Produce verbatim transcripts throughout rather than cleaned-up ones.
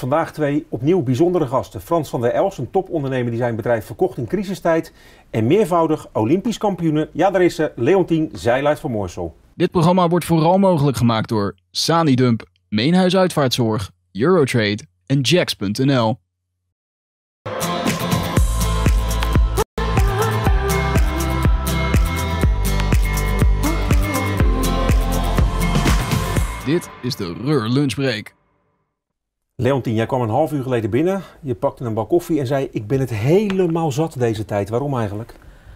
Vandaag twee opnieuw bijzondere gasten. Frans van der Elst, een topondernemer die zijn bedrijf verkocht in crisistijd. En meervoudig Olympisch kampioene, ja daar is ze, Leontien Zijlaert van Moorsel. Dit programma wordt vooral mogelijk gemaakt door Sanidump, Meenhuis Uitvaartzorg, Eurotrade en Jax punt n l. Dit is de Reur Lunchbreak. Leontien, jij kwam een half uur geleden binnen. Je pakte een bak koffie en zei, ik ben het helemaal zat deze tijd. Waarom eigenlijk?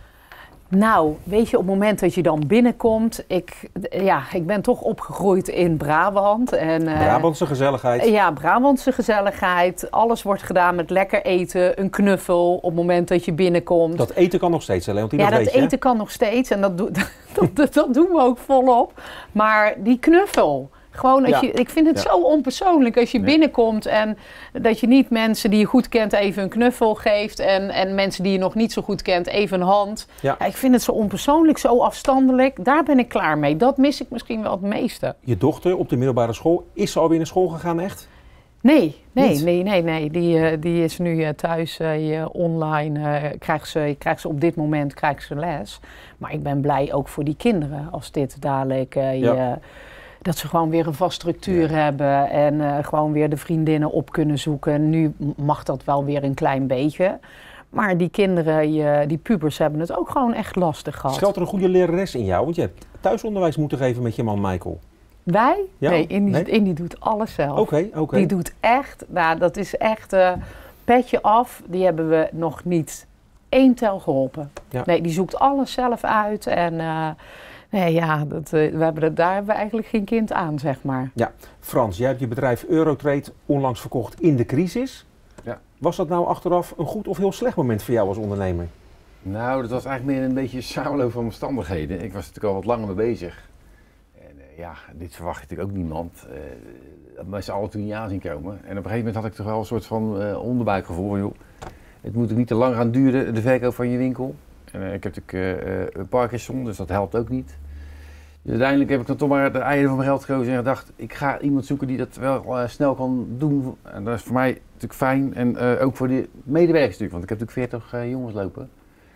Nou, weet je, op het moment dat je dan binnenkomt, ik, ja, ik ben toch opgegroeid in Brabant. En, uh, Brabantse gezelligheid. Ja, Brabantse gezelligheid. Alles wordt gedaan met lekker eten, een knuffel op het moment dat je binnenkomt. Dat eten kan nog steeds, hè, Leontien? Ja, dat, dat weet eten je, kan nog steeds en dat, do dat, dat, dat doen we ook volop. Maar die knuffel... Gewoon, als Ja. je, ik vind het Ja. zo onpersoonlijk als je Nee. binnenkomt en dat je niet mensen die je goed kent even een knuffel geeft en, en mensen die je nog niet zo goed kent even een hand. Ja. Ja, ik vind het zo onpersoonlijk, zo afstandelijk. Daar ben ik klaar mee. Dat mis ik misschien wel het meeste. Je dochter op de middelbare school, is ze alweer naar school gegaan echt? Nee, nee, Niet? nee, nee, nee. Die, uh, die is nu uh, thuis uh, online. Uh, krijgt, ze, krijgt ze op dit moment krijgt ze les. Maar ik ben blij ook voor die kinderen als dit dadelijk... Uh, Ja. je, dat ze gewoon weer een vast structuur Ja. hebben en uh, gewoon weer de vriendinnen op kunnen zoeken. Nu mag dat wel weer een klein beetje. Maar die kinderen, je, die pubers hebben het ook gewoon echt lastig gehad. Schuilt er een goede lerares in jou? Want je hebt thuisonderwijs moeten geven met je man Michael. Wij? Ja? Nee, Indy, Nee? Indy doet alles zelf. Oké, okay, oké. Okay. Die doet echt, nou dat is echt uh, petje af. Die hebben we nog niet één tel geholpen. Ja. Nee, die zoekt alles zelf uit en... Uh, Nee, ja, dat, uh, we hebben het, daar hebben we eigenlijk geen kind aan, zeg maar. Ja, Frans, jij hebt je bedrijf Eurotrade onlangs verkocht in de crisis. Ja. Was dat nou achteraf een goed of heel slecht moment voor jou als ondernemer? Nou, dat was eigenlijk meer een beetje een samenloop van omstandigheden. Ik was natuurlijk al wat langer mee bezig. En uh, ja, dit verwacht natuurlijk ook niemand. Uh, dat mensen alle toen niet aan zien komen. En op een gegeven moment had ik toch wel een soort van uh, onderbuikgevoel van, joh, het moet ook niet te lang gaan duren, de verkoop van je winkel. En, uh, ik heb natuurlijk uh, uh, Parkinson, dus dat helpt ook niet. Dus uiteindelijk heb ik dan toch maar de eieren van mijn geld gekozen en gedacht, ik ga iemand zoeken die dat wel uh, snel kan doen. En dat is voor mij natuurlijk fijn en uh, ook voor de medewerkers natuurlijk, want ik heb natuurlijk veertig uh, jongens lopen.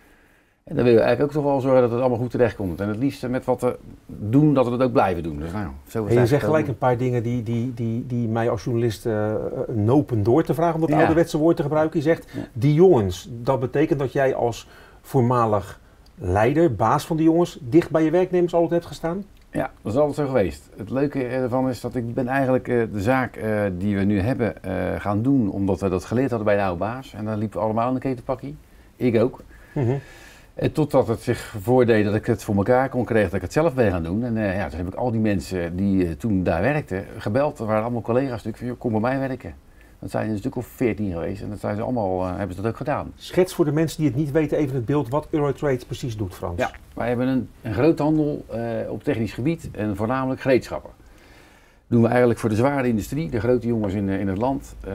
En dan willen we eigenlijk ook toch wel zorgen dat het allemaal goed terecht komt. En het liefst met wat we doen, dat we het ook blijven doen. Dus nou, zo En je zegt gelijk een paar dingen die, die, die, die mij als journalist uh, nopen door te vragen, om dat Ja. ouderwetse woord te gebruiken. Je zegt, Ja. die jongens, dat betekent dat jij als voormalig leider, baas van die jongens, dicht bij je werknemers altijd hebt gestaan? Ja, dat is altijd zo geweest. Het leuke ervan is dat ik ben eigenlijk uh, de zaak uh, die we nu hebben uh, gaan doen, omdat we dat geleerd hadden bij de oude baas. En dan liepen we allemaal in de ketenpakkie. Ik ook. Mm-hmm. En totdat het zich voordeed dat ik het voor elkaar kon krijgen, dat ik het zelf ben gaan doen. En uh, ja, toen heb ik al die mensen die uh, toen daar werkten gebeld. Dat waren allemaal collega's natuurlijk van, joh, kom bij mij werken. Dat zijn er een stuk of veertien geweest en dat zijn ze allemaal, uh, hebben ze dat ook gedaan. Schets voor de mensen die het niet weten even het beeld wat Eurotrade precies doet, Frans. Ja, wij hebben een, een groothandel uh, op technisch gebied en voornamelijk gereedschappen. Dat doen we eigenlijk voor de zware industrie, de grote jongens in, in het land. Uh,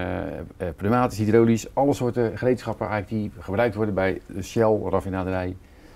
uh, pneumatisch, hydraulisch, alle soorten gereedschappen eigenlijk die gebruikt worden bij de Shell, raffinaderij.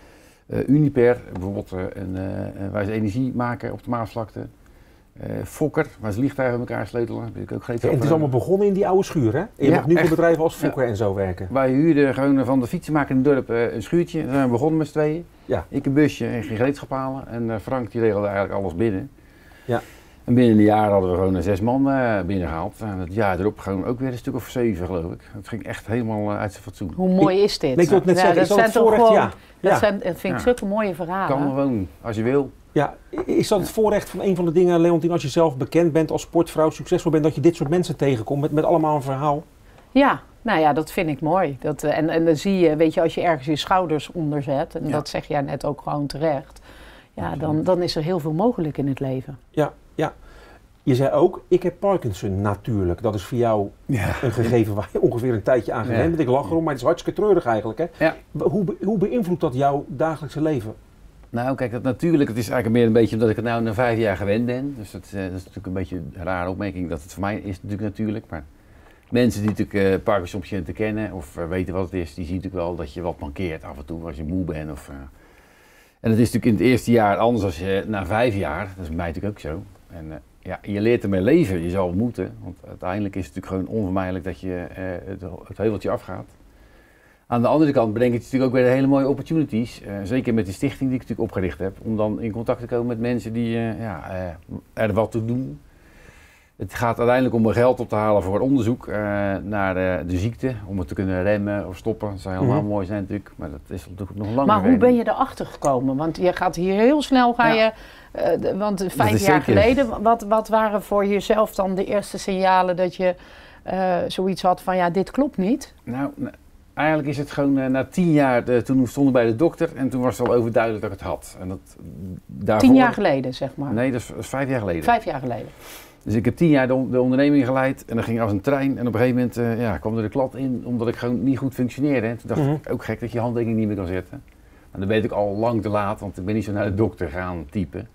Uh, Uniper, bijvoorbeeld uh, een, uh, waar ze energie maken op de Maasvlakte. Uh, Fokker, waar ze vliegtuigen met elkaar sleutelen. Heb ik ook En het is allemaal begonnen in die oude schuur, hè? En je Ja, mag nu voor echt. bedrijven als Fokker Ja. en zo werken. Wij huurden gewoon van de fietsenmaker in het dorp uh, een schuurtje. Daar zijn we begonnen met z'n tweeën. Ja. Ik een busje en geen gereedschap halen. En uh, Frank die regelde eigenlijk alles binnen. Ja. En binnen een jaar hadden we gewoon zes man uh, binnengehaald. En het jaar erop gewoon ook weer een stuk of zeven, geloof ik. Het ging echt helemaal uh, uit zijn fatsoen. Hoe mooi is dit? Nee, ik wil het net Ja, zeggen, dat is dat het zijn toch voorrecht? gewoon, Ja. dat, Ja. zijn, dat vind ik Ja. zulke mooie verhalen. Kan gewoon, als je wil. Ja, is dat het voorrecht van een van de dingen, Leontien, als je zelf bekend bent als sportvrouw, succesvol bent, dat je dit soort mensen tegenkomt met, met allemaal een verhaal? Ja, nou ja, dat vind ik mooi. Dat, uh, en, en dan zie je, weet je, als je ergens je schouders onder zet, en Ja. dat zeg jij net ook gewoon terecht, ja, dan, dan is er heel veel mogelijk in het leven. Ja, ja. Je zei ook, ik heb Parkinson natuurlijk. Dat is voor jou Ja. een gegeven waar je ongeveer een tijdje aan gewend Ja. bent. Ik lach erom, maar het is hartstikke treurig eigenlijk. Hè? Ja. Hoe, be- hoe beïnvloedt dat jouw dagelijkse leven? Nou, kijk, dat natuurlijk, het is eigenlijk meer een beetje omdat ik het nou na vijf jaar gewend ben. Dus dat, uh, dat is natuurlijk een beetje een rare opmerking dat het voor mij is natuurlijk natuurlijk. Maar mensen die natuurlijk uh, Parkinson-patiënten kennen of uh, weten wat het is, die zien natuurlijk wel dat je wat mankeert af en toe als je moe bent. Of, uh... En dat is natuurlijk in het eerste jaar anders dan uh, na vijf jaar. Dat is bij mij natuurlijk ook zo. En uh, ja, je leert ermee leven, je zal het moeten. Want uiteindelijk is het natuurlijk gewoon onvermijdelijk dat je uh, het, het heuveltje afgaat. Aan de andere kant brengt het natuurlijk ook weer hele mooie opportunities. Uh, zeker met de stichting die ik natuurlijk opgericht heb. Om dan in contact te komen met mensen die uh, ja, uh, er wat toe doen. Het gaat uiteindelijk om er geld op te halen voor onderzoek uh, naar de, de ziekte. Om het te kunnen remmen of stoppen. Dat zou helemaal mm-hmm. mooi zijn natuurlijk. Maar dat is natuurlijk nog lang. Maar hoe ben je erachter gekomen? Want je gaat hier heel snel, ga ja. je... Uh, de, want vijf jaar zeker. geleden, wat, wat waren voor jezelf dan de eerste signalen dat je uh, zoiets had van ja, dit klopt niet? Nou... Eigenlijk is het gewoon uh, na tien jaar, uh, toen stond ik bij de dokter en toen was het al overduidelijk dat ik het had. En dat, daarvoor... Tien jaar geleden, zeg maar? Nee, dat is, dat is vijf jaar geleden. Vijf jaar geleden. Dus ik heb tien jaar de, de onderneming geleid en dan ging als een trein. En op een gegeven moment uh, ja, kwam er de klad in, omdat ik gewoon niet goed functioneerde. En toen dacht mm-hmm. ik, ook gek dat je handtekening niet meer kan zetten. Maar dan weet ik al lang te laat, want ik ben niet zo naar de dokter gaan typen.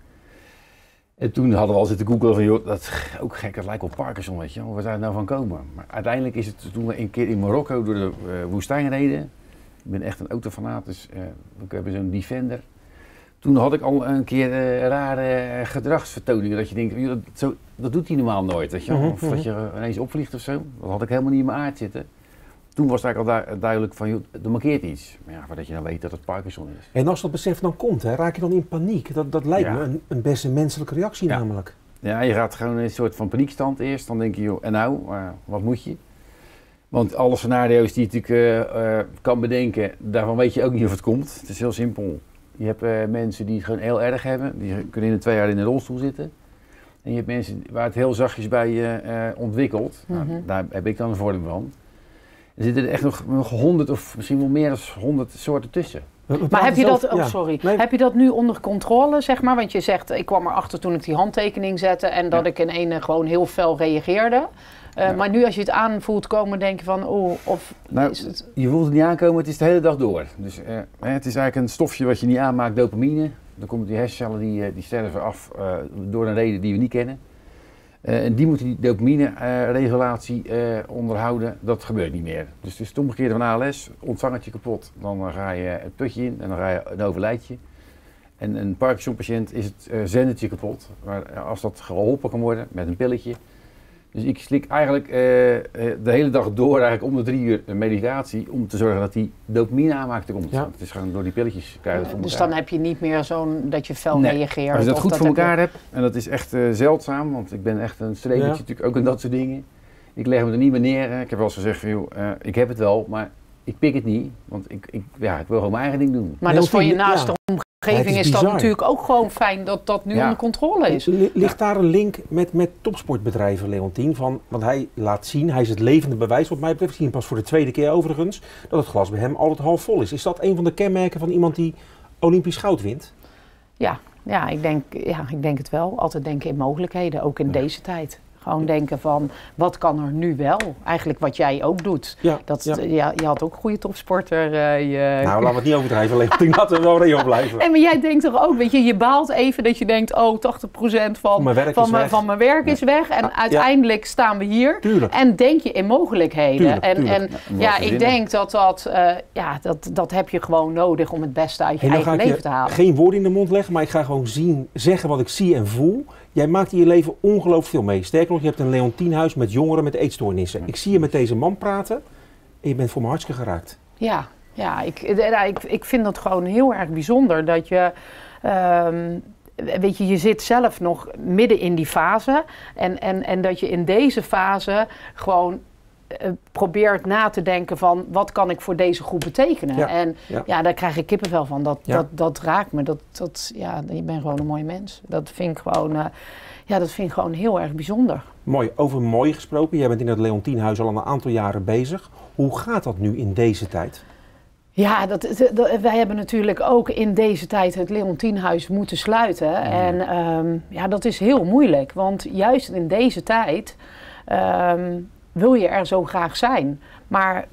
En toen hadden we al zitten googelen van, joh, dat is ook gek, dat lijkt op Parkinson, weet je wel. Waar zou het nou van komen? Maar uiteindelijk is het toen we een keer in Marokko door de uh, woestijn reden. Ik ben echt een autofanaat, dus uh, we hebben zo'n Defender. Toen had ik al een keer uh, rare gedragsvertoningen, dat je denkt, joh, dat, zo, dat doet hij normaal nooit, weet je wel. Of dat je ineens opvliegt of zo. Dat had ik helemaal niet in mijn aard zitten. Toen was het eigenlijk al du duidelijk van, joh, er markeert iets. Maar ja, voordat je nou weet dat het Parkinson is. En als dat besef dan komt, hè, raak je dan in paniek? Dat, dat lijkt ja. me een, een best een menselijke reactie ja. namelijk. Ja, je gaat gewoon in een soort van paniekstand eerst. Dan denk je, joh, en nou, uh, wat moet je? Want alle scenario's die je natuurlijk uh, uh, kan bedenken, daarvan weet je ook niet of het komt. Het is heel simpel. Je hebt uh, mensen die het gewoon heel erg hebben. Die kunnen in de twee jaar in een rolstoel zitten. En je hebt mensen waar het heel zachtjes bij je uh, ontwikkelt. Mm-hmm. Nou, daar heb ik dan een voordeel van. Er zitten er echt nog, nog honderd of misschien wel meer dan honderd soorten tussen. Maar heb je dat, oh sorry, ja. nee. heb je dat nu onder controle, zeg maar? Want je zegt, ik kwam erachter toen ik die handtekening zette en dat ja. ik in ene gewoon heel fel reageerde. Uh, ja. Maar nu als je het aanvoelt komen, denk je van, oh, of nou, is het... Je voelt het niet aankomen, het is de hele dag door. Dus uh, het is eigenlijk een stofje wat je niet aanmaakt, dopamine. Dan komen die hersencellen die, die sterven af uh, door een reden die we niet kennen. Uh, en die moeten die dopamine-regulatie uh, uh, onderhouden, dat gebeurt niet meer. Dus het is het omgekeerde van A L S, ontvangertje kapot, dan uh, ga je het putje in en dan ga je een overlijdt je. En een Parkinson-patiënt is het uh, zendertje kapot, maar uh, als dat geholpen kan worden met een pilletje. Dus ik slik eigenlijk uh, uh, de hele dag door, eigenlijk om de drie uur een medicatie, om te zorgen dat die dopamine aanmaakte komt. Ja. Het is gewoon door die pilletjes krijgen ja, Dus dan heb je niet meer zo'n, dat je fel nee. reageert. Als je dat of goed dat voor elkaar je... hebt, en dat is echt uh, zeldzaam, want ik ben echt een strebertje ja. natuurlijk ook in dat soort dingen. Ik leg me er niet meer neer. Ik heb wel eens gezegd van, joh, uh, ik heb het wel, maar ik pik het niet, want ik, ik, ja, ik wil gewoon mijn eigen ding doen. Maar dat is voor je naaste ja. omgeving is, is dat natuurlijk ook gewoon fijn dat dat nu ja. onder controle is. Ligt daar een link met, met topsportbedrijven, Leontien? Van, want hij laat zien, hij is het levende bewijs wat mij betreft, zien pas voor de tweede keer overigens, dat het glas bij hem altijd half vol is. Is dat een van de kenmerken van iemand die Olympisch goud wint? Ja, ja, ik denk, ja, ik denk het wel. Altijd denken in mogelijkheden, ook in ja. deze tijd. Gewoon denken van, wat kan er nu wel? Eigenlijk wat jij ook doet. Ja, dat, ja. Ja, je had ook een goede topsporter. Uh, je... Nou, laten we het niet overdrijven. Leontien, laten we wel reëel blijven. Nee, maar jij denkt toch ook, weet je, je baalt even dat je denkt, oh, tachtig procent van mijn werk, van is, mijn, van mijn werk ja. is weg. En ja. uiteindelijk staan we hier. Tuurlijk. En denk je in mogelijkheden. Tuurlijk, en tuurlijk. en ja, ja ik denk dat dat, uh, ja, dat, dat heb je gewoon nodig om het beste uit je hey, eigen leven te halen. Geen woorden in de mond leggen, maar ik ga gewoon zien, zeggen wat ik zie en voel. Jij maakt in je leven ongelooflijk veel mee. Sterker nog, je hebt een Leontienhuis met jongeren met eetstoornissen. Ik zie je met deze man praten en je bent voor mijn hartstikke geraakt. Ja, ja ik, ik, ik vind dat gewoon heel erg bijzonder dat je... Um, weet je, je zit zelf nog midden in die fase. En, en, en dat je in deze fase gewoon... Uh, probeert na te denken van wat kan ik voor deze groep betekenen. Ja, en ja. ja, daar krijg ik kippenvel van. Dat, ja. dat, dat raakt me. Dat, dat, ja, je bent gewoon een mooie mens. Dat vind ik gewoon, uh, ja, dat vind ik gewoon heel erg bijzonder. Mooi. Over mooi gesproken. Jij bent in het Leontienhuis al een aantal jaren bezig. Hoe gaat dat nu in deze tijd? Ja, dat, dat, wij hebben natuurlijk ook in deze tijd het Leontienhuis moeten sluiten. Mm. En um, ja, dat is heel moeilijk. Want juist in deze tijd... Um, wil je er zo graag zijn. Maar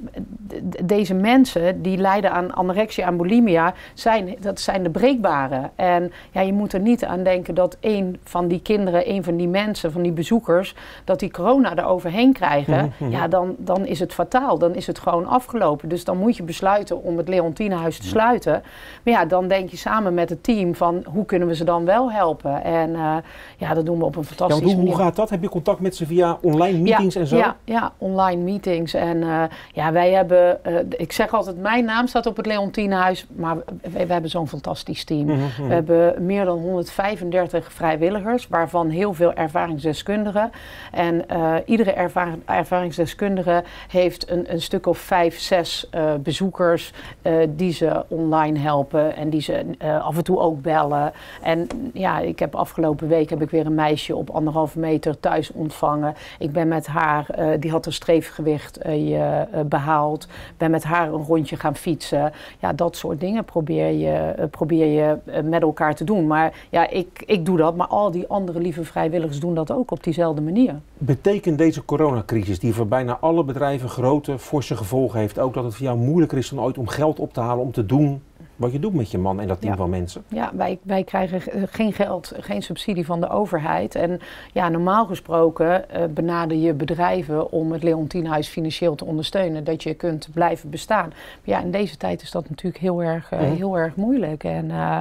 deze mensen die lijden aan anorexia en bulimia, zijn, dat zijn de breekbare. En ja, je moet er niet aan denken dat een van die kinderen, een van die mensen, van die bezoekers, dat die corona er overheen krijgen. Mm-hmm. Ja, dan, dan is het fataal. Dan is het gewoon afgelopen. Dus dan moet je besluiten om het Leontinehuis te sluiten. Maar ja, dan denk je samen met het team van hoe kunnen we ze dan wel helpen. En uh, ja, dat doen we op een fantastische ja, hoe, manier. Hoe gaat dat? Heb je contact met ze via online meetings ja, en zo? Ja, ja, online meetings. En uh, ja, wij hebben, uh, ik zeg altijd, mijn naam staat op het Leontinehuis, maar we, we hebben zo'n fantastisch team. Mm-hmm. We hebben meer dan honderdvijfendertig vrijwilligers, waarvan heel veel ervaringsdeskundigen. En uh, iedere erva ervaringsdeskundige heeft een, een stuk of vijf, zes uh, bezoekers uh, die ze online helpen en die ze uh, af en toe ook bellen. En ja, ik heb afgelopen week heb ik weer een meisje op anderhalve meter thuis ontvangen. Ik ben met haar, uh, die had een streefgewicht uh, uh, behaald, ben met haar een rondje gaan fietsen. Ja, dat soort dingen probeer je, uh, probeer je uh, met elkaar te doen. Maar ja, ik, ik doe dat, maar al die andere lieve vrijwilligers doen dat ook op diezelfde manier. Betekent deze coronacrisis, die voor bijna alle bedrijven grote, forse gevolgen heeft, ook dat het voor jou moeilijker is dan ooit om geld op te halen om te doen wat je doet met je man en dat team ja. van mensen? Ja, wij, wij krijgen geen geld, geen subsidie van de overheid. En ja, normaal gesproken uh, benader je bedrijven om het Leontinehuis financieel te ondersteunen, dat je kunt blijven bestaan. Maar ja, in deze tijd is dat natuurlijk heel erg, uh, heel erg moeilijk. En uh,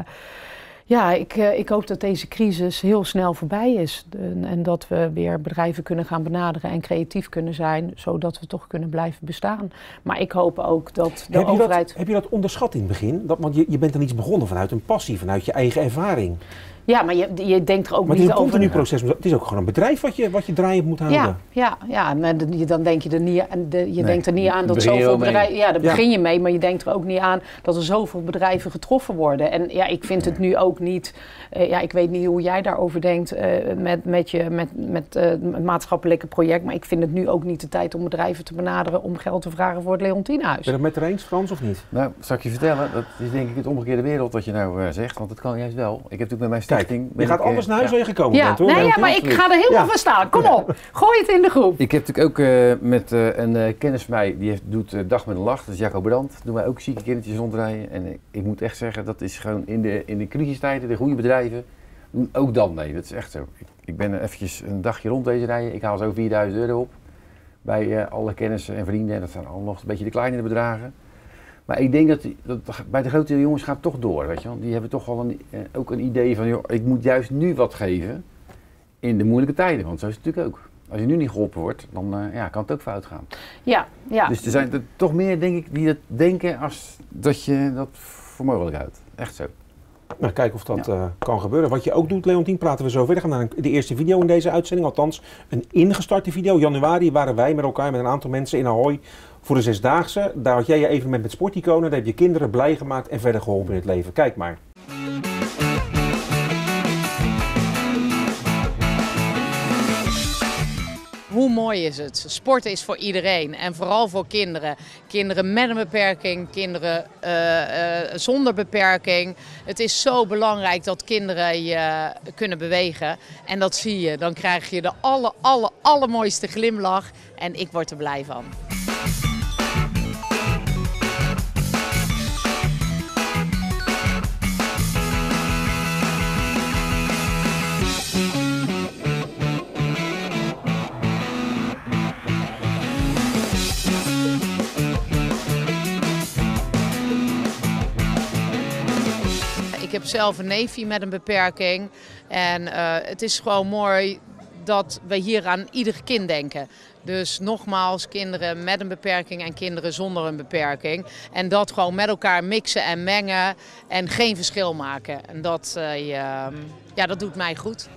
ja, ik, uh, ik hoop dat deze crisis heel snel voorbij is. En, en dat we weer bedrijven kunnen gaan benaderen en creatief kunnen zijn, zodat we toch kunnen blijven bestaan. Maar ik hoop ook dat de heb overheid... Je dat, heb je dat onderschat in het begin? Dat, want je, je bent er iets begonnen vanuit een passie, vanuit je eigen ervaring. Ja, maar je, je denkt er ook maar niet over... Maar het is een continu proces. Het is ook gewoon een bedrijf wat je, wat je draaiend moet houden. Ja, ja, ja, maar dan denk je er niet aan, de, je nee, denkt er niet aan dat zoveel bedrijven... Ja, daar ja. begin je mee, maar je denkt er ook niet aan dat er zoveel bedrijven getroffen worden. En ja, ik vind het nu ook niet... Uh, ja, ik weet niet hoe jij daarover denkt uh, met, met je met, met, uh, het maatschappelijke project, maar ik vind het nu ook niet de tijd om bedrijven te benaderen om geld te vragen voor het Leontinehuis. Ben je het met er eens, Frans, of niet? Nou, zal ik je vertellen, dat is denk ik het omgekeerde wereld wat je nou uh, zegt, want dat kan juist wel. Ik heb natuurlijk met mijn stichting... Kijk, je gaat ik, anders naar huis ja. waar je gekomen ja, bent, hoor. Nee, ja, maar ik ga er helemaal ja. van staan. Kom op, gooi het in de groep. Ik heb natuurlijk ook uh, met uh, een uh, kennis van mij, die heeft, doet uh, Dag met een Lach, dat is Jacco Brandt. Doen wij ook zieke kindertjes rondrijden. En uh, ik moet echt zeggen, dat is gewoon in de, in de crisistijden, de goede bedrijven, doen ook dan mee. Dat is echt zo. Ik, ik ben eventjes een dagje rond deze rijden. Ik haal zo vierduizend euro op bij uh, alle kennissen en vrienden. En dat zijn allemaal nog een beetje de kleinere bedragen. Maar ik denk dat, dat bij de grotere jongens gaat het toch door, weet je wel. Die hebben toch wel een, uh, ook een idee van, joh, ik moet juist nu wat geven in de moeilijke tijden. Want zo is het natuurlijk ook. Als je nu niet geholpen wordt, dan uh, ja, kan het ook fout gaan. Ja, ja. Dus er zijn er toch meer, denk ik, die dat denken als dat je dat voor mogelijk houdt. Echt zo. Nou, kijken of dat ja. uh, kan gebeuren. Wat je ook doet, Leontien, praten we zo verder. We gaan naar de eerste video in deze uitzending. Althans, een ingestarte video. Januari waren wij met elkaar, met een aantal mensen in Ahoy voor de Zesdaagse. Daar had jij je evenement met sporticonen. Daar heb je kinderen blij gemaakt en verder geholpen in het leven. Kijk maar. Hoe mooi is het? Sporten is voor iedereen en vooral voor kinderen. Kinderen met een beperking, kinderen uh, uh, zonder beperking. Het is zo belangrijk dat kinderen je kunnen bewegen. En dat zie je. Dan krijg je de aller, aller, allermooiste glimlach. En ik word er blij van. Ik heb zelf een neefje met een beperking en uh, het is gewoon mooi dat we hier aan ieder kind denken. Dus nogmaals, kinderen met een beperking en kinderen zonder een beperking. En dat gewoon met elkaar mixen en mengen en geen verschil maken. En dat, uh, ja, ja, dat doet mij goed.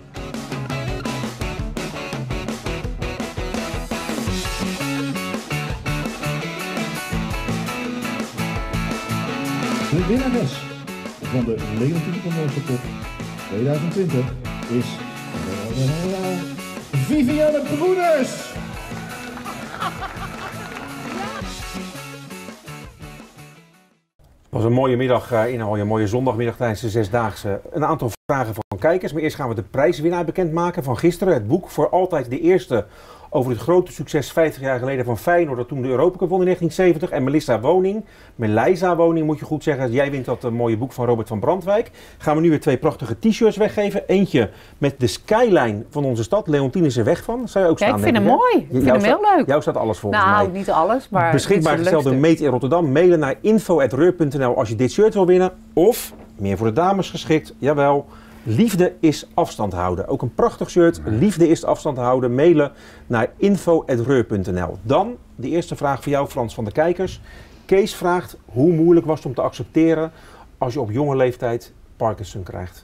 De winnares van de Leontien Promotiepop tweeduizend twintig is Vivianne Broeders. Het was een mooie middag in Ahoy, een mooie zondagmiddag tijdens de Zesdaagse. Een aantal vragen van kijkers. Maar eerst gaan we de prijswinnaar bekendmaken van gisteren. Het boek Voor Altijd de Eerste over het grote succes vijftig jaar geleden van Feyenoord dat toen de Europa Cup won in negentien zeventig. En Melissa Woning, Melissa Woning moet je goed zeggen. Jij wint dat uh, mooie boek van Robert van Brandwijk. Gaan we nu weer twee prachtige t-shirts weggeven. Eentje met de skyline van onze stad. Leontien is er weg van. Zou je ook Ja, staan, ik vind hem denk mooi. Hè? Ik vind jou hem heel staat, leuk. Jou staat alles volgens Nou, mij. niet alles, maar... Beschikbaar dit is een gesteld door leuk Meet in Rotterdam. Mailen naar info at reur punt n l als je dit shirt wil winnen. Of, meer voor de dames geschikt, jawel... Liefde is afstand houden. Ook een prachtig shirt. Liefde is afstand houden. Mailen naar info at reur punt n l. Dan de eerste vraag voor jou, Frans, van de kijkers. Kees vraagt, hoe moeilijk was het om te accepteren als je op jonge leeftijd Parkinson krijgt?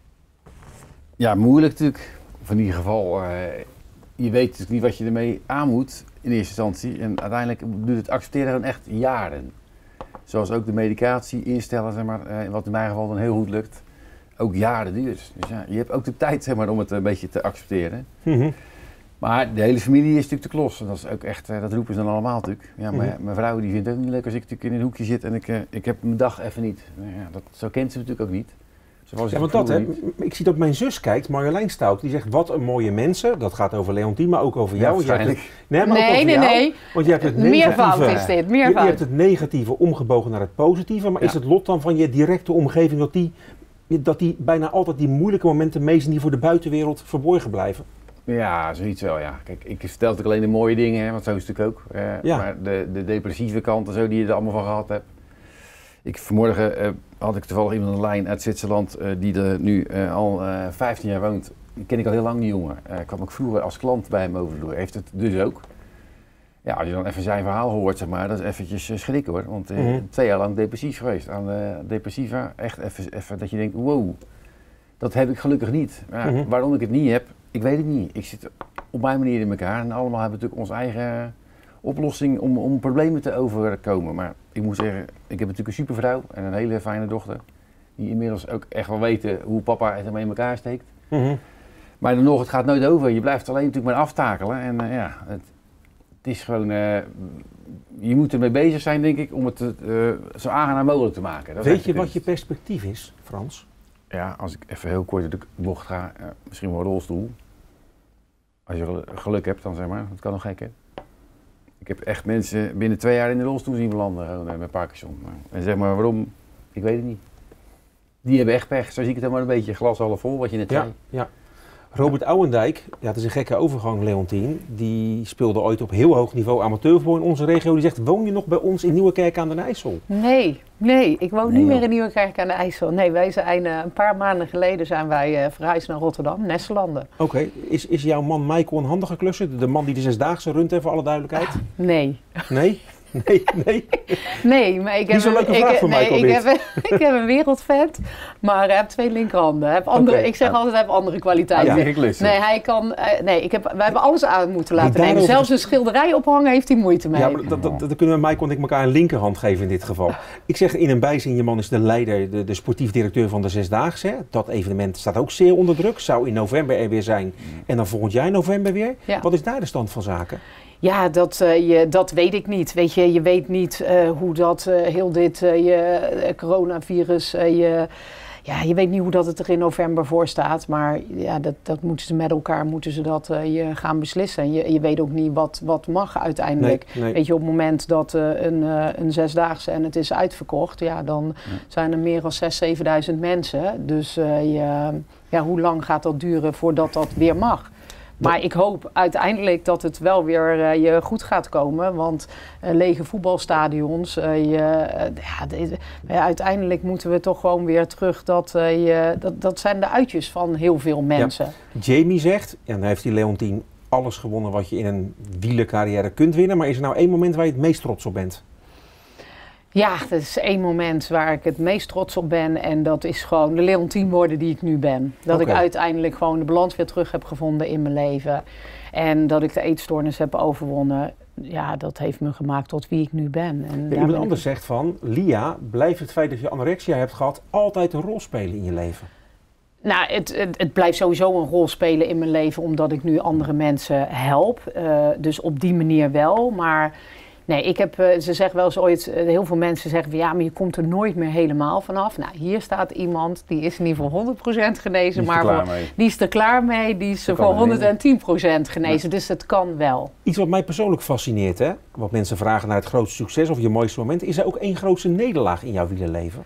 Ja, moeilijk natuurlijk. Of in ieder geval, uh, je weet natuurlijk niet wat je ermee aan moet in eerste instantie. En uiteindelijk duurt het accepteren dan echt jaren. Zoals ook de medicatie instellen, zeg maar, uh, wat in mijn geval dan heel goed lukt. Ook jaren duurt. Dus ja, je hebt ook de tijd, zeg maar, om het een beetje te accepteren. Mm-hmm. Maar de hele familie is natuurlijk de klos. En dat is ook echt, uh, dat roepen ze dan allemaal natuurlijk. Ja, maar Mm-hmm. mijn vrouw die vindt het ook niet leuk als ik natuurlijk in een hoekje zit en ik, uh, ik heb mijn dag even niet. Nou ja, dat, zo kent ze natuurlijk ook niet. Zo was Ja, het want dat, hè, vroeger niet. ik zie dat mijn zus kijkt, Marjolein Stout, die zegt, wat een mooie mensen. Dat gaat over Leontien, maar ook over Ja, jou. Want jij hebt waarschijnlijk. het- nee, maar ook Nee, over nee, jou. nee. Want je hebt het Meervoud negatieve, is dit, je, je meervoud. hebt het negatieve omgebogen naar het positieve. Maar Ja. is het lot dan van je directe omgeving dat die, dat die bijna altijd die moeilijke momenten mee zijn die voor de buitenwereld verborgen blijven? Ja, zoiets wel, ja. Kijk, ik vertel natuurlijk alleen de mooie dingen, hè, want zo is het natuurlijk ook. Uh, Ja. Maar de, de depressieve kant en zo die je er allemaal van gehad hebt. Ik, vanmorgen uh, had ik toevallig iemand aan de lijn uit Zwitserland uh, die er nu uh, al uh, vijftien jaar woont. Die ken ik al heel lang, die jongen. Uh, ik kwam ook vroeger als klant bij hem over de vloer. Heeft het dus ook. Ja, als je dan even zijn verhaal hoort, zeg maar, dat is eventjes uh, schrikken hoor. Want uh, Mm-hmm. twee jaar lang depressief geweest aan uh, depressiva. Echt even, even dat je denkt, wow, dat heb ik gelukkig niet. Ja, Mm-hmm. Waarom ik het niet heb, ik weet het niet. Ik zit op mijn manier in elkaar en allemaal hebben natuurlijk onze eigen oplossing om, om problemen te overkomen. Maar ik moet zeggen, ik heb natuurlijk een supervrouw en een hele fijne dochter. Die inmiddels ook echt wel weten hoe papa het ermee in elkaar steekt. Mm-hmm. Maar dan nog, het gaat nooit over. Je blijft alleen natuurlijk maar aftakelen. En uh, ja, het, het is gewoon, uh, je moet ermee bezig zijn denk ik om het uh, zo aangenaam mogelijk te maken. Dat is Weet echt je de wat je kunst. perspectief is, Frans? Ja, als ik even heel kort de bocht ga, uh, misschien wel een rolstoel. Als je gel- geluk hebt dan zeg maar, dat kan nog gek hè. Ik heb echt mensen binnen twee jaar in de rolstoel zien belanden gewoon, uh, met Parkinson. En zeg maar waarom, ik weet het niet. Die hebben echt pech, zo zie ik het helemaal een beetje, glas half vol wat je net Ja, zei. ja. Robert Ouwendijk, ja, het is een gekke overgang, Leontien. Die speelde ooit op heel hoog niveau amateurvoetbal in onze regio. Die zegt, woon je nog bij ons in Nieuwekerk aan den IJssel? Nee, nee, ik woon Nee, niet meer joh. in Nieuwekerk aan de IJssel. Nee, wij zijn uh, een paar maanden geleden zijn wij uh, verhuisd naar Rotterdam, Nesselanden. Oké, is, is jouw man Michael een handige klusser? De man die de Zesdaagse runt heeft, voor alle duidelijkheid? Nee. Nee? Nee, nee. Nee, maar ik heb, Niet zo'n leuke een, vraag ik, voor nee, Michael ik, dit. heb, een- ik heb een wereldvet, maar hij heeft twee linkerhanden. Hij heeft andere, Oké. ik zeg altijd, hij heeft andere kwaliteiten. Ja. Klussen. Nee, hij kan, uh, nee ik heb, wij hebben alles aan moeten laten daarover nemen. Zelfs ges- een schilderij ophangen heeft hij moeite mee. Ja, maar dat, dat, dat kunnen we Michael en ik elkaar een linkerhand geven in dit geval. Ik zeg in een bijzin, je man is de leider, de, de sportief directeur van de Zesdaagse. Hè. Dat evenement staat ook zeer onder druk. Zou in november er weer zijn en dan volgend jaar in november weer. Ja. Wat is daar de stand van zaken? Ja, dat, uh, je, dat weet ik niet. Weet je, je weet niet uh, hoe dat uh, heel dit uh, je, uh, coronavirus, uh, je, ja, je weet niet hoe dat het er in november voor staat. Maar ja, dat, dat moeten ze met elkaar moeten ze dat uh, je gaan beslissen. En je, je weet ook niet wat, wat mag uiteindelijk. Nee, nee. Weet je, op het moment dat uh, een, uh, een zesdaagse en het is uitverkocht, ja, dan ja. zijn er meer dan zesduizend, zevenduizend mensen. Dus uh, je, ja, hoe lang gaat dat duren voordat dat weer mag? Maar ik hoop uiteindelijk dat het wel weer uh, je goed gaat komen. Want uh, lege voetbalstadions, uh, je, uh, ja, de, uh, uiteindelijk moeten we toch gewoon weer terug. Dat, uh, je, dat, dat zijn de uitjes van heel veel mensen. Ja. Jamie zegt, en dan heeft die Leontien alles gewonnen wat je in een wielercarrière kunt winnen. Maar is er nou één moment waar je het meest trots op bent? Ja, dat is één moment waar ik het meest trots op ben. En dat is gewoon de Leontien worden die ik nu ben. Dat Okay. ik uiteindelijk gewoon de balans weer terug heb gevonden in mijn leven. En dat ik de eetstoornis heb overwonnen. Ja, dat heeft me gemaakt tot wie ik nu ben. En Ja, daar iemand ben ik- anders zegt van, Lia, blijft het feit dat je anorexia hebt gehad altijd een rol spelen in je leven? Nou, het, het, het blijft sowieso een rol spelen in mijn leven, omdat ik nu andere mensen help. Uh, dus op die manier wel. Maar Nee, ik heb, uh, ze zeggen wel eens ooit, uh, heel veel mensen zeggen van ja, maar je komt er nooit meer helemaal vanaf. Nou, hier staat iemand, die is in ieder geval honderd procent genezen, Die is maar er klaar voor, mee. die is er klaar mee, die is Dat voor kan honderdtien procent genezen, ja. Dus het kan wel. Iets wat mij persoonlijk fascineert, hè? Wat mensen vragen naar het grootste succes of je mooiste moment. Is er ook één grootste nederlaag in jouw wielerleven?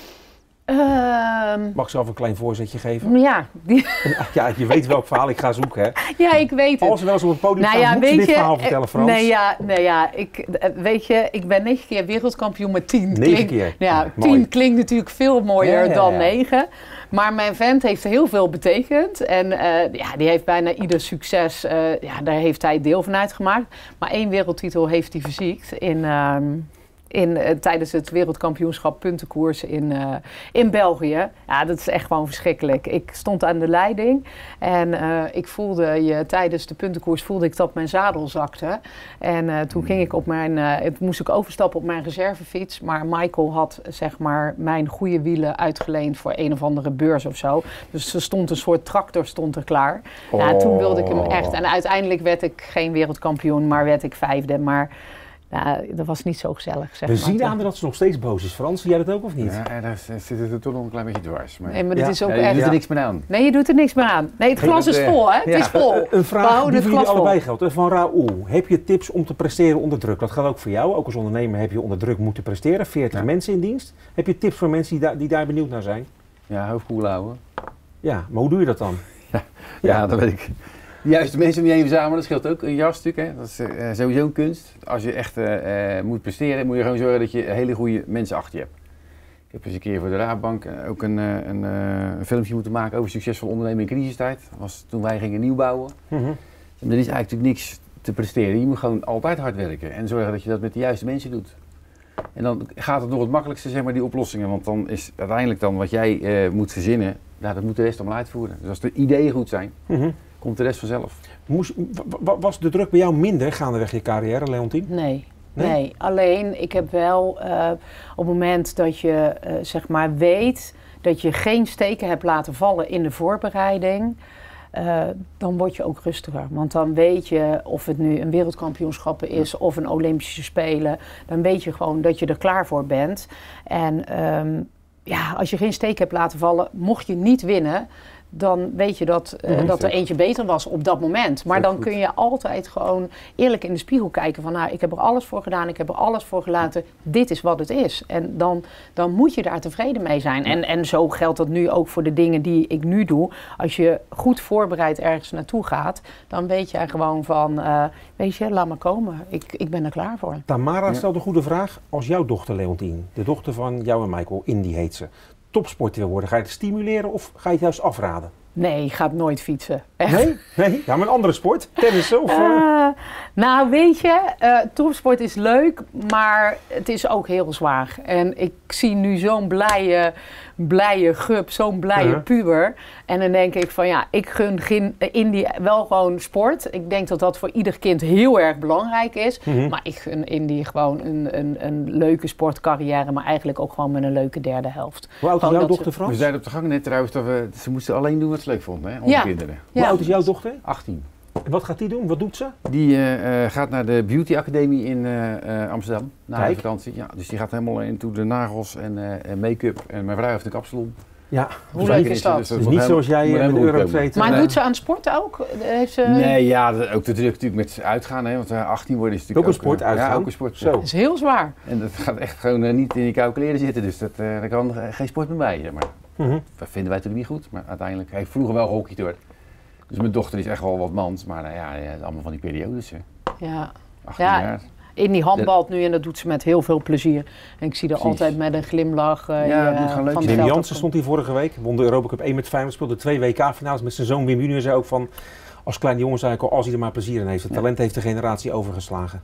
Um, Mag ik zelf een klein voorzetje geven? Ja. Die... Ja, je weet welk verhaal ik ga zoeken, hè? Ja, ik weet het. Als we wel eens op het podium nou staan, ja, moet je weet dit je, verhaal vertellen, Frans. Nee, ja, nee, ja ik, weet je, ik ben negen keer wereldkampioen met tien. Negen Klink, keer? Ja, Ja, tien mooi. klinkt natuurlijk veel mooier Ja, ja, ja. dan negen. Maar mijn vent heeft heel veel betekend. En uh, ja, die heeft bijna ieder succes, uh, ja, daar heeft hij deel van uitgemaakt. Maar één wereldtitel heeft hij verziekt in... Uh, In, uh, tijdens het wereldkampioenschap puntenkoers in, uh, in België. Ja, dat is echt gewoon verschrikkelijk. Ik stond aan de leiding en uh, ik voelde je, tijdens de puntenkoers voelde ik dat mijn zadel zakte. En uh, toen ging ik op mijn, uh, moest ik overstappen op mijn reservefiets. Maar Michael had zeg maar mijn goede wielen uitgeleend voor een of andere beurs of zo. Dus er stond een soort tractor stond er klaar. Oh. Ja, toen wilde ik hem echt. En uiteindelijk werd ik geen wereldkampioen, maar werd ik vijfde. Maar ja, dat was niet zo gezellig, zeg We maar. zien aan dat ze nog steeds boos is. Frans, zie jij dat ook of niet? Ja, daar zit het er toch nog een klein beetje dwars. Maar... Nee, maar dat Ja. is ook Ja, je echt... doet er Ja. niks meer aan. Nee, je doet er niks meer aan. Nee, het glas Hey, is dat, vol, hè? Het ja. is vol. Een, een We vraag houden die het voor jullie glas vol. allebei geldt. Van Raoul. Heb je tips om te presteren onder druk? Dat geldt ook voor jou. Ook als ondernemer heb je onder druk moeten presteren. veertig Ja. mensen mensen in dienst. Heb je tips voor mensen die, daar die daar benieuwd naar zijn? Ja, hoofd koel houden. Ja, maar hoe doe je dat dan? Ja, ja, dat weet ik. De juiste mensen om je heen verzamelen, dat scheelt ook. Een jas natuurlijk, hè. Dat is uh, sowieso een kunst. Als je echt uh, uh, moet presteren, moet je gewoon zorgen dat je hele goede mensen achter je hebt. Ik heb eens een keer voor de Raadbank uh, ook een, uh, een, uh, een filmpje moeten maken over succesvol ondernemen in crisistijd. Dat was toen wij gingen nieuwbouwen. Mm-hmm. En er is eigenlijk niks te presteren. Je moet gewoon altijd hard werken en zorgen dat je dat met de juiste mensen doet. En dan gaat het nog het makkelijkste, zeg maar, die oplossingen. Want dan is uiteindelijk dan wat jij uh, moet verzinnen, nou, dat moet de rest allemaal uitvoeren. Dus als de ideeën goed zijn, Mm-hmm. komt de rest vanzelf. Moest, was de druk bij jou minder gaandeweg je carrière, Leontien? Nee. Nee? Nee, alleen ik heb wel uh, op het moment dat je uh, zeg maar weet dat je geen steken hebt laten vallen in de voorbereiding, uh, dan word je ook rustiger. Want dan weet je of het nu een wereldkampioenschap is of een Olympische Spelen, dan weet je gewoon dat je er klaar voor bent. En um, ja, als je geen steek hebt laten vallen, mocht je niet winnen, dan weet je dat, uh, Mm-hmm. dat er eentje beter was op dat moment. Maar dan kun je altijd gewoon eerlijk in de spiegel kijken van, nou, ik heb er alles voor gedaan, ik heb er alles voor gelaten, dit is wat het is. En dan, dan moet je daar tevreden mee zijn. En, en zo geldt dat nu ook voor de dingen die ik nu doe. Als je goed voorbereid ergens naartoe gaat, dan weet jij gewoon van, uh, weet je, laat maar komen. Ik, ik ben er klaar voor. Tamara Ja. stelt een goede vraag. Als jouw dochter Leontien, de dochter van jou en Michael, Indy heet ze, topsporter wil worden, ga je het stimuleren of ga je het juist afraden? Nee, ik ga nooit fietsen. Echt. Nee? Nee? Ja, maar een andere sport? Tennis of... Uh... Uh, nou, weet je, uh, topsport is leuk, maar het is ook heel zwaar. En ik zie nu zo'n blije, blije gup, zo'n blije Uh-huh. puber. En dan denk ik van ja, ik gun geen, Indy wel gewoon sport. Ik denk dat dat voor ieder kind heel erg belangrijk is. Mm-hmm. Maar ik gun Indy gewoon een, een, een leuke sportcarrière, maar eigenlijk ook gewoon met een leuke derde helft. Hoe oud is Gewoon jouw dat dochter, We Frans? zeiden op de gang net trouwens dat we, ze moesten alleen doen wat ze leuk vonden, hè, onze Ja. kinderen. Hoe Ja. oud is jouw dochter? achttien. En wat gaat die doen? Wat doet ze? Die uh, uh, gaat naar de Beauty Academie in uh, uh, Amsterdam, na de Kijk. vakantie. Ja, dus die gaat helemaal into de nagels en, uh, en make-up. En mijn vrouw heeft een kapsalon. Ja, Hoe dus leuk wij- is dat? Dus niet zoals jij uh, met de Eurotrade. Maar uh, doet ze aan sport ook? Heeft ze... Nee, ja, dat, ook de druk natuurlijk met uitgaan, hè, want uh, achttien worden is natuurlijk Ook een sport, uh, uitgaan? Ja, ook een sport. Zo. Dat is heel zwaar. En dat gaat echt gewoon uh, niet in je koude kleren zitten, dus dat, uh, daar kan uh, geen sport meer bij, zeg maar. Mm-hmm. Dat vinden wij natuurlijk niet goed, maar uiteindelijk, hij heeft vroeger wel gehockeyd hoor. Dus mijn dochter is echt wel wat mans, maar uh, ja, ja, allemaal van die periodes, hè. Ja. achttien Ja. jaar. In die handbalt nu en dat doet ze met heel veel plezier. En ik zie er Precies. altijd met een glimlach uh, Ja, het uh, moet gewoon leuk van zijn. het Wim veld Jansen af. stond hier vorige week, won de Europa Cup één met Feyenoord, speelde twee W K-finales met zijn zoon Wim Junior. Zei ook van, als kleine jongen zei ik al, als hij er maar plezier in heeft. Het Ja. talent heeft de generatie overgeslagen.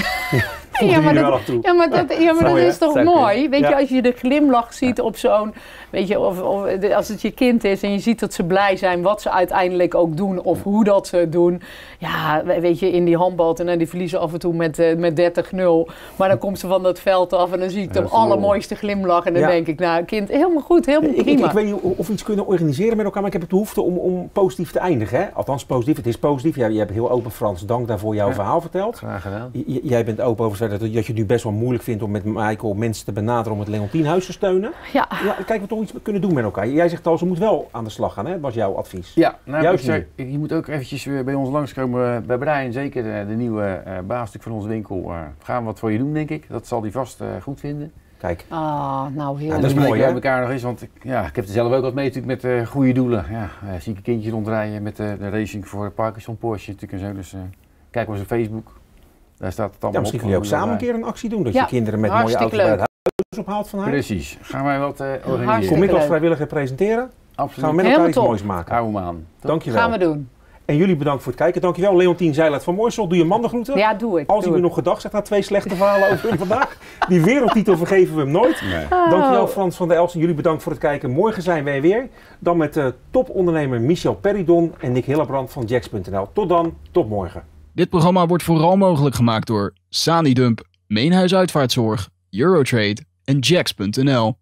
Ja, maar jullie dat, wel af toe. ja, maar dat, ja, maar dat Mooi, hè? is toch Zou kunnen. mooi? Weet je, Ja. als je de glimlach ziet op zo'n... Weet je, of, of de- als het je kind is en je ziet dat ze blij zijn wat ze uiteindelijk ook doen of hoe dat ze het doen. Ja, weet je, in die handbal en die verliezen af en toe met, uh, met dertig nul. Maar dan komt ze van dat veld af en dan zie ik de dat is wel- allermooiste glimlach. En dan Ja. denk ik, nou kind, helemaal goed, helemaal Ik, ik, prima. ik weet niet of we iets kunnen organiseren met elkaar, maar ik heb het behoefte om, om positief te eindigen. Hè? Althans, positief. Het is positief. Jij, jij hebt heel open, Frans. Dank daarvoor jouw Ja. verhaal verteld. Graag gedaan. J- jij bent open over dat, dat je het nu best wel moeilijk vindt om met Michael mensen te benaderen om het Leontienhuis te steunen. Ja. Ja, kijken we toch iets kunnen doen met elkaar. Jij zegt al, ze moet wel aan de slag gaan, hè? Dat was jouw advies. Ja, nou, Juist ik zeg, je moet ook eventjes weer bij ons langskomen bij Brian. Zeker de, de nieuwe uh, baas van onze winkel. Uh, gaan we wat voor je doen, denk ik. Dat zal hij vast uh, goed vinden. Kijk. Ah, nou heel Ja, ja, dat is mooi, hè? bij elkaar nog eens, want ik, ja, ik heb er zelf ook wat mee natuurlijk met uh, goede doelen. Ja, uh, zie ik een kindje rondrijden met uh, de racing voor Parkinson Porsche natuurlijk en zo. Dus uh, kijk maar eens op Facebook. Daar staat het allemaal Ja, misschien op. kun je ook samen een keer een actie doen. Dat Ja, je kinderen met mooie hartstikke auto's bij het leuk. huis ophaalt van haar. Precies. Gaan wij wat uh, organiseren? Hartstikke Kom ik als leuk. vrijwilliger presenteren. Absoluut. Gaan we met Helemaal elkaar iets top. moois maken. Hou hem aan. Dankjewel. Gaan we doen. En jullie bedankt voor het kijken. Dankjewel Leontien Zeilaert van Moorsel. Doe je man de groeten. Ja, doe ik. Als doe hij me ik. nog gedacht zegt na twee slechte verhalen over hem vandaag. Die wereldtitel vergeven we hem nooit. Nee. Dankjewel Frans van der Elst en jullie bedankt voor het kijken. Morgen zijn wij weer. Dan met uh, topondernemer Michel Peridon en Nick Hillebrand van Jacks punt n l. Tot dan, tot morgen. Dit programma wordt vooral mogelijk gemaakt door Sanidump, Meenhuis Uitvaartzorg, Eurotrade en Jacks punt n l.